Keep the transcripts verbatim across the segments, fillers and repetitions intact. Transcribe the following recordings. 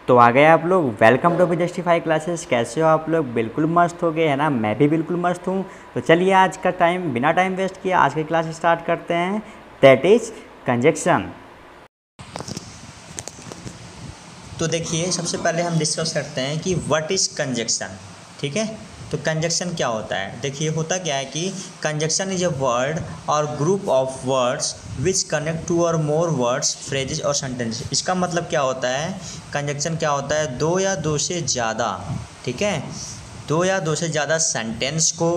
तो आ गए आप लोग। Welcome to be justify classes. कैसे हो आप लोग? बिल्कुल मस्त हो गए है ना? मैं भी बिल्कुल मस्त हूँ। तो चलिए आज का टाइम बिना टाइम वेस्ट किए आज की क्लास स्टार्ट करते हैं। That is conjunction. तो देखिए सबसे पहले हम डिस्कस करते हैं कि व्हाट इज़ कंजक्शन। ठीक है, तो कंजक्शन क्या होता है। देखिए होता क्या है कि conjunction is a word or group of words which connect to or more words, phrases or sentence. इसका मतलब क्या होता है, कंजक्शन क्या होता है, दो या दो से ज़्यादा, ठीक है, दो या दो से ज़्यादा सेंटेंस को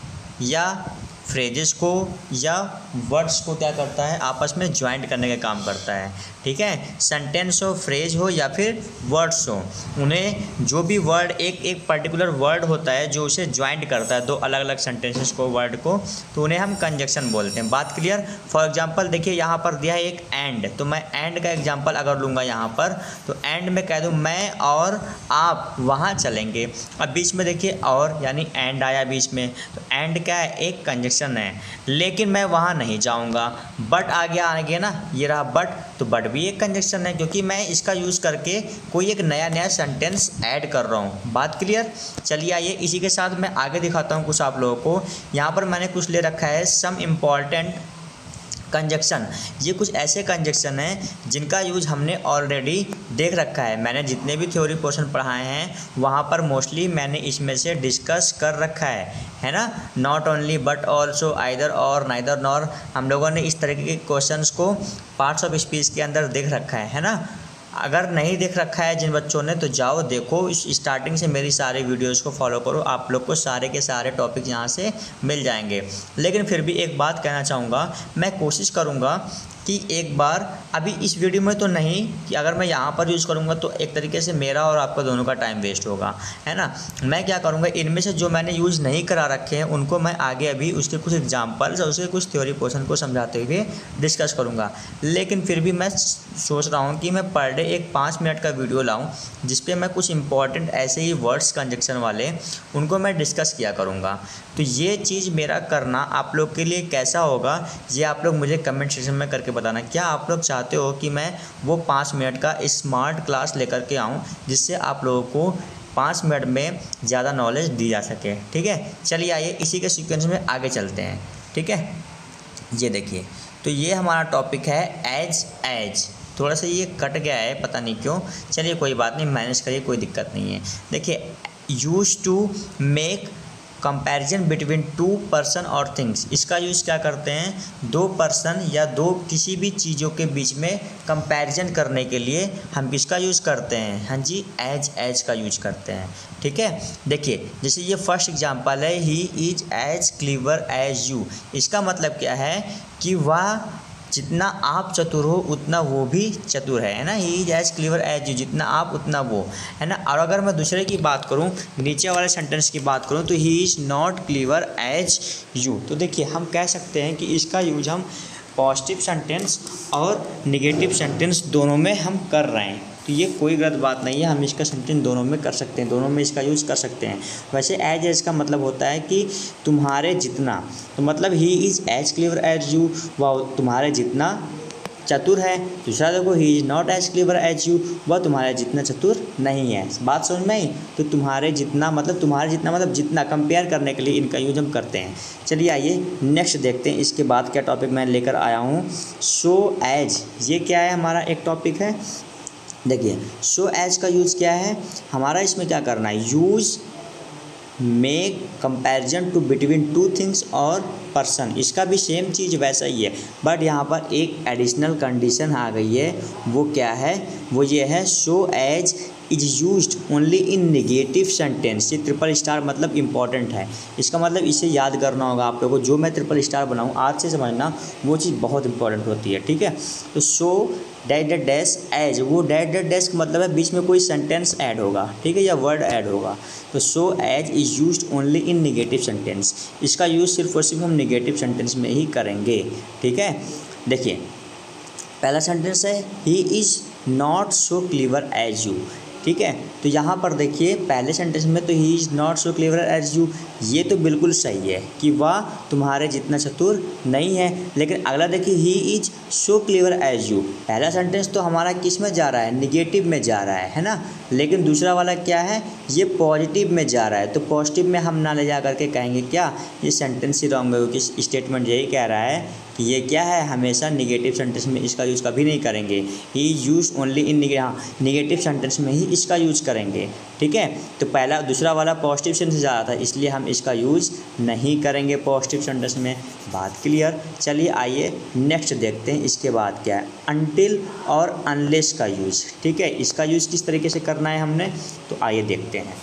या फ्रेजेस को या वर्ड्स को क्या करता है, आपस में ज्वाइंट करने का काम करता है। ठीक है, सेंटेंस हो, फ्रेज हो या फिर वर्ड्स हो, उन्हें जो भी वर्ड एक एक पर्टिकुलर वर्ड होता है जो उसे ज्वाइंट करता है, दो अलग अलग सेंटेंसेस को, वर्ड को, तो उन्हें हम कंजक्शन बोलते हैं। बात क्लियर। फॉर एग्जांपल देखिए यहाँ पर दिया है एक एंड, तो मैं एंड का एग्जांपल अगर लूँगा यहाँ पर, तो एंड में कह दूँ मैं और आप वहाँ चलेंगे। अब बीच में देखिए और यानी एंड आया बीच में, तो एंड क्या है, एक कंजक्शन है, लेकिन मैं वहाँ नहीं जाऊँगा। बट आगे आगे ना, ये रहा बट, तो बट भी एक कंजक्शन है क्योंकि मैं इसका यूज़ करके कोई एक नया नया सेंटेंस ऐड कर रहा हूँ। बात क्लियर। चलिए आइए इसी के साथ मैं आगे दिखाता हूँ कुछ आप लोगों को। यहाँ पर मैंने कुछ ले रखा है सम इम्पॉर्टेंट कंजक्शन। ये कुछ ऐसे कंजक्शन हैं जिनका यूज़ हमने ऑलरेडी देख रखा है। मैंने जितने भी थ्योरी पोर्शन पढ़ाए हैं वहाँ पर मोस्टली मैंने इसमें से डिस्कस कर रखा है है ना। Not only but also, either or, neither nor, हम लोगों ने इस तरीके के क्वेश्चंस को पार्ट्स ऑफ स्पीच के अंदर देख रखा है है ना। अगर नहीं देख रखा है जिन बच्चों ने, तो जाओ देखो, इस स्टार्टिंग से मेरी सारे वीडियोस को फॉलो करो, आप लोग को सारे के सारे टॉपिक यहाँ से मिल जाएंगे। लेकिन फिर भी एक बात कहना चाहूँगा, मैं कोशिश करूँगा कि एक बार अभी इस वीडियो में तो नहीं, कि अगर मैं यहाँ पर यूज़ करूँगा तो एक तरीके से मेरा और आपका दोनों का टाइम वेस्ट होगा, है ना। मैं क्या करूँगा, इनमें से जो मैंने यूज़ नहीं करा रखे हैं उनको मैं आगे अभी उसके कुछ एग्जांपल्स और उसके कुछ थ्योरी पोर्शन को समझाते हुए डिस्कस करूँगा। लेकिन फिर भी मैं सोच रहा हूँ कि मैं पर डे एक पाँच मिनट का वीडियो लाऊँ जिस पे मैं कुछ इंपॉर्टेंट ऐसे ही वर्ड्स कंजक्शन वाले उनको मैं डिस्कस किया करूँगा। तो ये चीज़ मेरा करना आप लोग के लिए कैसा होगा, ये आप लोग मुझे कमेंट सेक्शन में करके बताना। क्या आप लोग चाहते हो कि मैं वो पाँच मिनट का स्मार्ट क्लास लेकर के आऊँ जिससे आप लोगों को पाँच मिनट में ज़्यादा नॉलेज दी जा सके। ठीक है, चलिए आइए इसी के सीक्वेंस में आगे चलते हैं। ठीक है, ये देखिए, तो ये हमारा टॉपिक है एज एज। थोड़ा सा ये कट गया है, पता नहीं क्यों, चलिए कोई बात नहीं, मैनेज करिए, कोई दिक्कत नहीं है। देखिए, use to make comparison between two person or things, इसका यूज़ क्या करते हैं, दो पर्सन या दो किसी भी चीज़ों के बीच में कंपैरिजन करने के लिए हम किसका यूज़ करते हैं, हाँ जी, एज एज का यूज करते हैं। ठीक है, देखिए जैसे ये फर्स्ट एग्जांपल है, he is as clever as you. इसका मतलब क्या है कि वह जितना आप चतुर हो उतना वो भी चतुर है, है ना। He is as clever as you, जितना आप उतना वो, है ना। और अगर मैं दूसरे की बात करूँ, नीचे वाले सेंटेंस की बात करूँ, तो he is not clever as you. तो देखिए हम कह सकते हैं कि इसका यूज हम पॉजिटिव सेंटेंस और निगेटिव सेंटेंस दोनों में हम कर रहे हैं। तो ये कोई गलत बात नहीं है, हम इसका सेंटेंस दोनों में कर सकते हैं, दोनों में इसका यूज़ कर सकते हैं। वैसे एज एज का मतलब होता है कि तुम्हारे जितना, तो मतलब he is as clever as you, वह तुम्हारे जितना चतुर है। दूसरा देखो, he is not as clever as you, वह तुम्हारे जितना चतुर नहीं है। बात समझ में आई। तो तुम्हारे जितना मतलब तुम्हारे जितना मतलब जितना, कंपेयर करने के लिए इनका यूज हम करते हैं। चलिए आइए नेक्स्ट देखते हैं, इसके बाद क्या टॉपिक मैं लेकर आया हूँ, सो एज। ये क्या है, हमारा एक टॉपिक है। देखिए सो एज का यूज़ क्या है हमारा, इसमें क्या करना है, use make comparison to between two things or person. इसका भी सेम चीज़ वैसा ही है, बट यहाँ पर एक एडिशनल कंडीशन आ गई है। वो क्या है, वो ये है, so as is used only in negative sentence. ये ट्रिपल स्टार मतलब इम्पॉर्टेंट है, इसका मतलब इसे याद करना होगा आप लोगों को। जो मैं ट्रिपल स्टार बनाऊँ आज से समझना, वो चीज़ बहुत इंपॉर्टेंट होती है। ठीक है, तो so dash dash dash as, वो डैश डैश डैश का मतलब है बीच में कोई सेंटेंस ऐड होगा, ठीक है, या वर्ड ऐड होगा। तो so as is used only in negative sentence, इसका यूज़ सिर्फ और सिर्फ हम नेगेटिव सेंटेंस में ही करेंगे। ठीक है, देखिए पहला सेंटेंस है, he is not so clever as you. ठीक है। तो यहाँ पर देखिए पहले सेंटेंस में तो he is not so clever as you, ये तो बिल्कुल सही है कि वह तुम्हारे जितना चतुर नहीं है। लेकिन अगला देखिए he is so clever as you, पहला सेंटेंस तो हमारा किस में जा रहा है, निगेटिव में जा रहा है है ना। लेकिन दूसरा वाला क्या है, ये पॉजिटिव में जा रहा है। तो पॉजिटिव में हम ना ले जा करके कहेंगे क्या, ये सेंटेंस ही रॉन्ग है, क्योंकि स्टेटमेंट यही कह रहा है कि ये क्या है, हमेशा निगेटिव सेंटेंस में इसका यूज़ कभी नहीं करेंगे। ही use only in negative sentence में ही इसका यूज़ करेंगे, ठीक है। तो पहला दूसरा वाला पॉजिटिव सेंटेंस जा रहा था, इसलिए हम इसका यूज़ नहीं करेंगे पॉजिटिव सेंटेंस में। बात क्लियर। चलिए आइए नेक्स्ट देखते हैं इसके बाद क्या है, अनटिल और अनलेस का यूज़, ठीक है। इसका यूज़ किस तरीके से करना है हमने, तो आइए देखते हैं।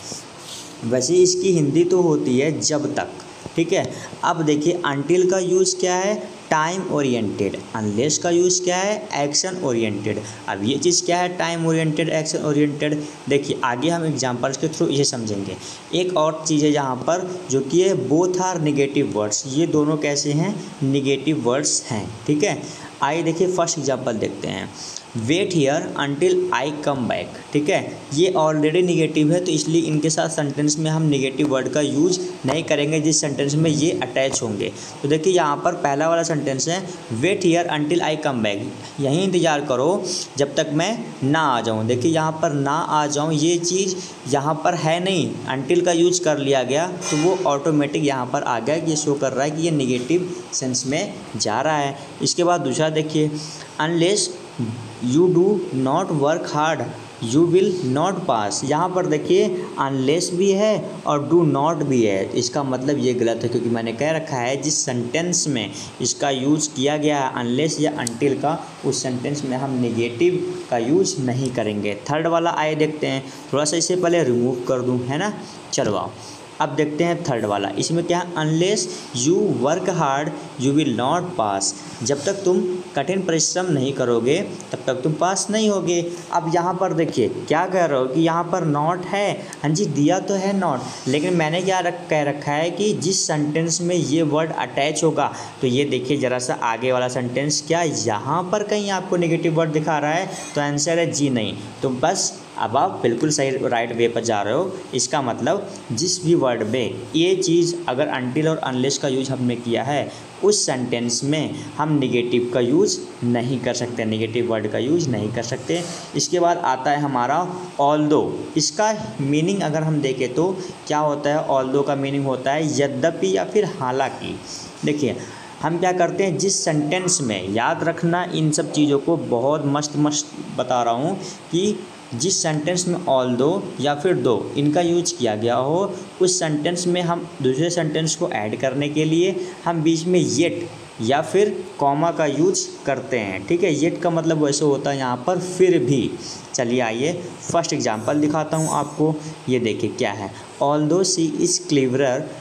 वैसे इसकी हिंदी तो होती है जब तक, ठीक है। अब देखिए अनटिल का यूज़ क्या है, टाइम ओरिएंटेड। अनलेस का यूज़ क्या है, एक्शन ओरिएंटेड। अब ये चीज़ क्या है, टाइम ओरिएंटेड, एक्शन ओरिएंटेड। देखिए आगे हम एग्जांपल्स के थ्रू ये समझेंगे। एक और चीज़ है यहाँ पर जो कि है बोथ आर निगेटिव वर्ड्स, ये दोनों कैसे हैं, निगेटिव वर्ड्स हैं, ठीक है। आइए देखिए फर्स्ट एग्जांपल देखते हैं, wait here until I come back, ठीक है। ये ऑलरेडी निगेटिव है तो इसलिए इनके साथ सेंटेंस में हम निगेटिव वर्ड का यूज़ नहीं करेंगे जिस सेंटेंस में ये अटैच होंगे। तो देखिए यहाँ पर पहला वाला सेंटेंस है, wait here until I come back, यहीं इंतज़ार करो जब तक मैं ना आ जाऊँ। देखिए यहाँ पर ना आ जाऊँ ये चीज़ यहाँ पर है नहीं, अंटिल का यूज कर लिया गया तो वो ऑटोमेटिक यहाँ पर आ गया कि ये शो कर रहा है कि ये निगेटिव सेंस में जा रहा है। इसके बाद दूसरा देखिए, unless you do not work hard you will not pass. यहाँ पर देखिए अनलेस भी है और डू नॉट भी है, इसका मतलब ये गलत है क्योंकि मैंने कह रखा है जिस सेंटेंस में इसका यूज़ किया गया है अनलेस या अनटिल का, उस सेंटेंस में हम नेगेटिव का यूज़ नहीं करेंगे। थर्ड वाला आए देखते हैं, थोड़ा सा इसे पहले रिमूव कर दूँ, है ना। चलो आओ अब देखते हैं थर्ड वाला। इसमें क्या है, unless you work hard you will not pass. जब तक तुम कठिन परिश्रम नहीं करोगे तब तक तुम पास नहीं होगे। अब यहाँ पर देखिए क्या कह रहे हो कि यहाँ पर नॉट है, हाँ जी दिया तो है नॉट, लेकिन मैंने क्या रख कह रखा है कि जिस सेंटेंस में ये वर्ड अटैच होगा, तो ये देखिए ज़रा सा आगे वाला सेंटेंस क्या यहाँ पर कहीं आपको नेगेटिव वर्ड दिखा रहा है, तो आंसर है जी नहीं। तो बस अब आप बिल्कुल सही राइट वे पर जा रहे हो। इसका मतलब जिस भी वर्ड में ये चीज़ अगर अनटिल और अनलेस का यूज हमने किया है उस सेंटेंस में हम निगेटिव का यूज़ नहीं कर सकते, निगेटिव वर्ड का यूज़ नहीं कर सकते। इसके बाद आता है हमारा ऑल्दो। इसका मीनिंग अगर हम देखें तो क्या होता है, ऑल्दो का मीनिंग होता है यद्यपि या फिर हालांकि। देखिए हम क्या करते हैं जिस सेंटेंस में, याद रखना इन सब चीज़ों को, बहुत मस्त मस्त बता रहा हूँ कि जिस सेंटेंस में ऑल्दो या फिर दो इनका यूज किया गया हो उस सेंटेंस में हम दूसरे सेंटेंस को ऐड करने के लिए हम बीच में येट या फिर कॉमा का यूज करते हैं, ठीक है। येट का मतलब वैसे होता है यहाँ पर फिर भी। चलिए आइए फर्स्ट एग्जांपल दिखाता हूँ आपको। ये देखिए क्या है, although she is cleverer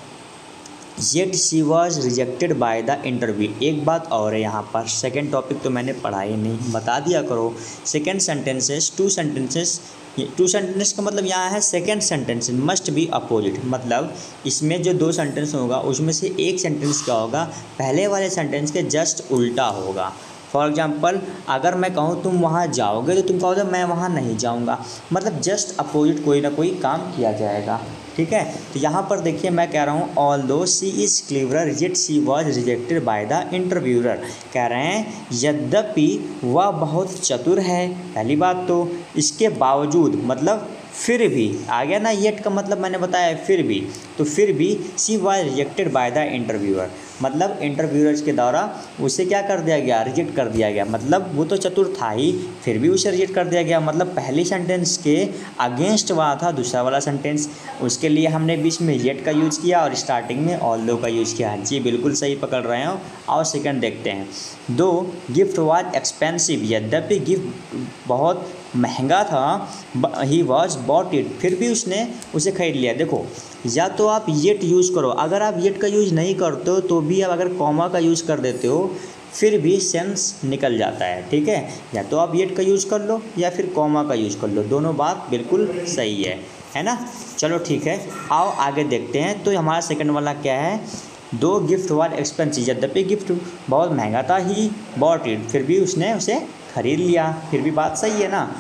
yet she was rejected by the interview. एक बात और है यहाँ पर, सेकेंड टॉपिक तो मैंने पढ़ा ही नहीं, बता दिया करो। Second sentences, two sentences, two sentence का मतलब यहाँ है second sentence must be opposite. मतलब इसमें जो दो सेंटेंस होगा उसमें से एक सेंटेंस क्या होगा, पहले वाले सेंटेंस के जस्ट उल्टा होगा। फॉर एग्जाम्पल अगर मैं कहूँ तुम वहाँ जाओगे तो तुम कहोगे मैं वहाँ नहीं जाऊँगा, मतलब जस्ट अपोजिट कोई ना कोई काम किया जाएगा, ठीक है। तो यहाँ पर देखिए मैं कह रहा हूँ although she is cleverer yet she was rejected by the interviewer. कह रहे हैं यद्यपि वह बहुत चतुर है, पहली बात तो, इसके बावजूद मतलब फिर भी आ गया ना, येट का मतलब मैंने बताया फिर भी, तो फिर भी she was rejected by the interviewer, मतलब इंटरव्यूअर्स के द्वारा उसे क्या कर दिया गया, रिजेक्ट कर दिया गया। मतलब वो तो चतुर था ही फिर भी उसे रिजेक्ट कर दिया गया, मतलब पहली सेंटेंस के अगेंस्ट हुआ था दूसरा वाला सेंटेंस, उसके लिए हमने बीच में येट का यूज़ किया और स्टार्टिंग में ऑल्दो का यूज़ किया। जी बिल्कुल सही पकड़ रहे हो। और सेकंड देखते हैं, दो गिफ्ट वाज एक्सपेंसिव, यद्यपि गिफ्ट बहुत महंगा था, ही वॉज बॉट इट, फिर भी उसने उसे खरीद लिया। देखो या तो आप येट यूज़ करो, अगर आप येट का यूज़ नहीं करते हो तो भी आप अगर कॉमा का यूज़ कर देते हो फिर भी सेंस निकल जाता है, ठीक है। या तो आप येट का यूज़ कर लो या फिर कॉमा का यूज़ कर लो, दोनों बात बिल्कुल सही है, है ना। चलो ठीक है, आओ आगे देखते हैं। तो हमारा सेकंड वाला क्या है, दो गिफ्ट वाज एक्सपेंसिव, यद्यपि गिफ्ट बहुत महंगा था, ही बॉट इट, फिर भी उसने उसे खरीद लिया, फिर भी बात सही है ना।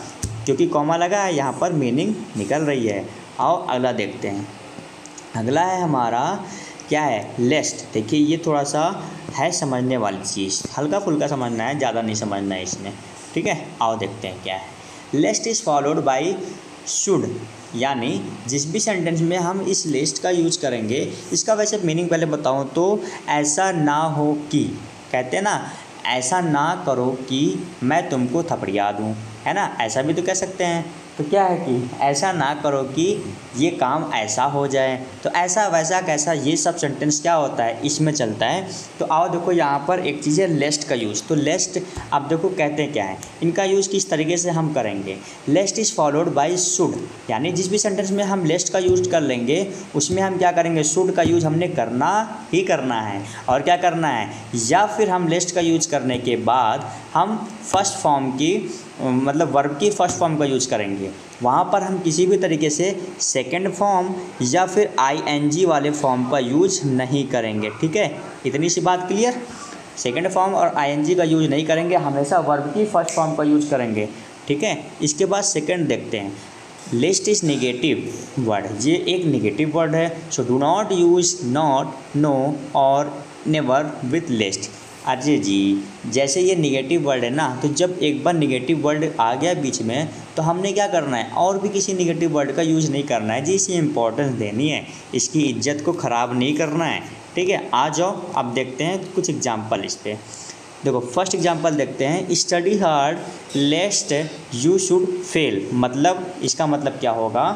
क्योंकि कॉमा लगा है यहाँ पर मीनिंग निकल रही है। आओ अगला देखते हैं। अगला है हमारा क्या है, लेस्ट। देखिए ये थोड़ा सा है समझने वाली चीज़, हल्का फुल्का समझना है, ज़्यादा नहीं समझना है इसमें, ठीक है। आओ देखते हैं क्या है। Lest is followed by should, यानी जिस भी सेंटेंस में हम इस लिस्ट का यूज करेंगे, इसका वैसे मीनिंग पहले बताऊं तो ऐसा ना हो कि, कहते हैं ना ऐसा ना करो कि मैं तुमको थपड़िया दूं, है ना, ऐसा भी तो कह सकते हैं। तो क्या है कि ऐसा ना करो कि ये काम ऐसा हो जाए, तो ऐसा वैसा कैसा, ये सब सेंटेंस क्या होता है इसमें चलता है। तो आओ देखो यहाँ पर एक चीज़ है लेस्ट का यूज़। तो लेस्ट आप देखो कहते हैं क्या है, इनका यूज़ किस तरीके से हम करेंगे। Lest is followed by should, यानी जिस भी सेंटेंस में हम लेस्ट का यूज कर लेंगे उसमें हम क्या करेंगे, शुड का यूज हमने करना ही करना है। और क्या करना है, या फिर हम लेस्ट का यूज करने के बाद हम फर्स्ट फॉर्म की मतलब वर्ब की फर्स्ट फॉर्म का यूज करेंगे। वहाँ पर हम किसी भी तरीके से सेकंड फॉर्म या फिर आईएनजी वाले फॉर्म का यूज नहीं करेंगे, ठीक है। इतनी सी बात क्लियर। सेकंड फॉर्म और आईएनजी का यूज नहीं करेंगे, हमेशा वर्ब की फर्स्ट फॉर्म का यूज करेंगे, ठीक है। इसके बाद सेकंड देखते हैं। लिस्ट इज़ नेगेटिव वर्ड, ये एक नेगेटिव वर्ड है। So do not use not, no और never with lest. Ajay ji जैसे ये नेगेटिव वर्ड है ना, तो जब एक बार नेगेटिव वर्ड आ गया बीच में तो हमने क्या करना है, और भी किसी नेगेटिव वर्ड का यूज़ नहीं करना है जी, इसे इंपॉर्टेंस देनी है, इसकी इज्जत को ख़राब नहीं करना है, ठीक है। आ जाओ अब देखते हैं कुछ एग्जाम्पल इस पर। देखो फर्स्ट एग्जांपल देखते हैं। Study hard lest you should fail, मतलब इसका मतलब क्या होगा,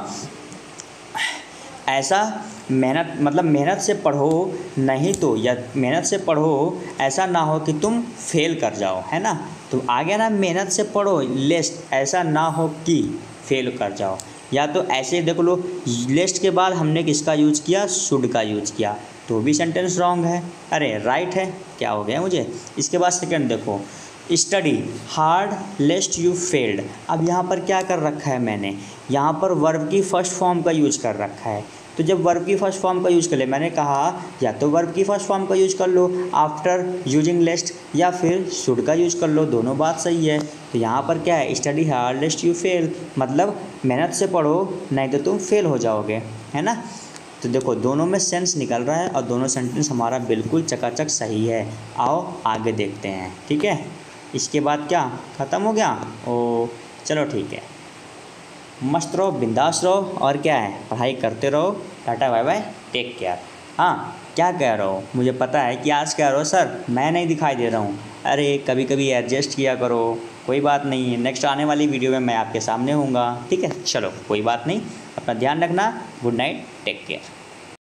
ऐसा मेहनत मतलब मेहनत से पढ़ो नहीं तो, या मेहनत से पढ़ो ऐसा ना हो कि तुम फेल कर जाओ, है ना। तो आ गया ना, मेहनत से पढ़ो लेस्ट ऐसा ना हो कि फेल कर जाओ। या तो ऐसे देख लो, लेस्ट के बाद हमने किसका यूज किया, शुड का यूज किया, तो भी सेंटेंस रॉन्ग है, अरे राइट है, क्या हो गया मुझे। इसके बाद सेकंड देखो, study hard lest you failed. अब यहाँ पर क्या कर रखा है मैंने, यहाँ पर वर्ब की फर्स्ट फॉर्म का यूज कर रखा है। तो जब वर्ब की फर्स्ट फॉर्म का यूज़ कर ले, मैंने कहा या तो वर्ब की फर्स्ट फॉर्म का यूज़ कर लो आफ्टर यूजिंग लेस्ट, या फिर शुड का यूज़ कर लो, दोनों बात सही है। तो यहाँ पर क्या है, study hard lest you fail, मतलब मेहनत से पढ़ो नहीं तो तुम फेल हो जाओगे, है ना। तो देखो दोनों में सेंस निकल रहा है और दोनों सेंटेंस हमारा बिल्कुल चकाचक सही है। आओ आगे देखते हैं, ठीक है। इसके बाद क्या ख़त्म हो गया, ओ चलो ठीक है, मस्त रहो, बिंदास रहो, और क्या है पढ़ाई करते रहो। Tata bye bye, take care. हाँ क्या कह रहे हो, मुझे पता है कि आज कह रहे हो सर मैं नहीं दिखाई दे रहा हूँ, अरे कभी कभी एडजस्ट किया करो, कोई बात नहीं है, नेक्स्ट आने वाली वीडियो में मैं आपके सामने हूँगा, ठीक है। चलो कोई बात नहीं, अपना ध्यान रखना, गुड नाइट, टेक केयर।